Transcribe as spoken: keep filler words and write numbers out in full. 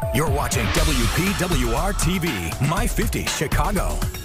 You're watching W P W R T V, My fifty Chicago.